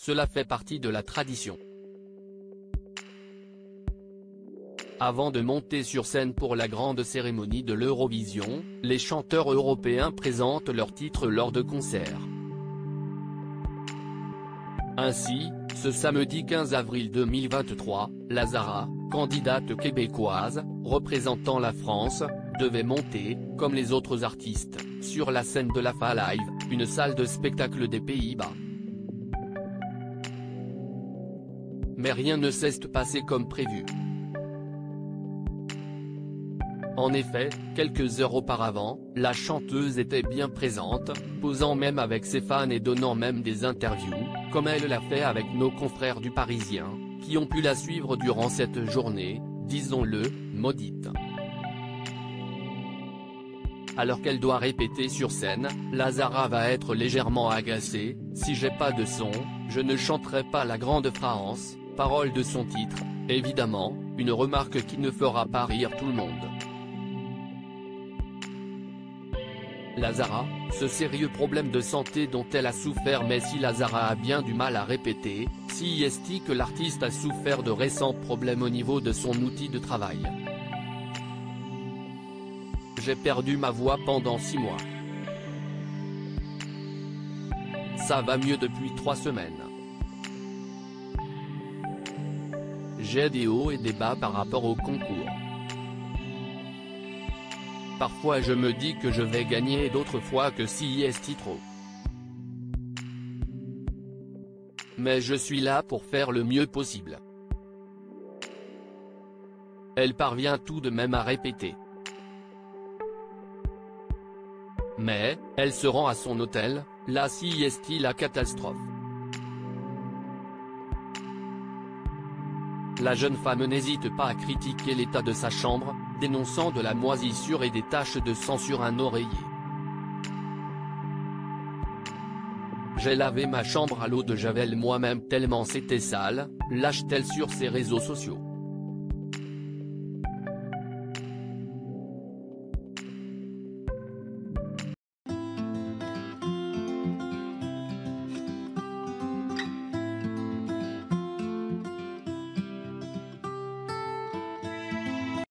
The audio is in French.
cela fait partie de la tradition. Avant de monter sur scène pour la grande cérémonie de l'Eurovision, les chanteurs européens présentent leurs titres lors de concerts. Ainsi, ce samedi 15 avril 2023, Lazara, candidate québécoise, représentant la France, devait monter, comme les autres artistes, sur la scène de la FA Live, une salle de spectacle des Pays-Bas. Mais rien ne s'est passé comme prévu. En effet, quelques heures auparavant, la chanteuse était bien présente, posant même avec ses fans et donnant même des interviews, comme elle l'a fait avec nos confrères du Parisien, qui ont pu la suivre durant cette journée, disons-le, maudite. Alors qu'elle doit répéter sur scène, Lazara va être légèrement agacée: « Si j'ai pas de son, je ne chanterai pas la grande France », parole de son titre, évidemment, une remarque qui ne fera pas rire tout le monde. Lazara, ce sérieux problème de santé dont elle a souffert. Mais si Lazara a bien du mal à répéter, si est-il que l'artiste a souffert de récents problèmes au niveau de son outil de travail. J'ai perdu ma voix pendant 6 mois. Ça va mieux depuis 3 semaines. J'ai des hauts et des bas par rapport au concours. Parfois je me dis que je vais gagner et d'autres fois que si est trop. Mais je suis là pour faire le mieux possible. Elle parvient tout de même à répéter. Mais, elle se rend à son hôtel, là si est la catastrophe. La jeune femme n'hésite pas à critiquer l'état de sa chambre, dénonçant de la moisissure et des taches de sang sur un oreiller. J'ai lavé ma chambre à l'eau de Javel moi-même tellement c'était sale, lâche-t-elle sur ses réseaux sociaux.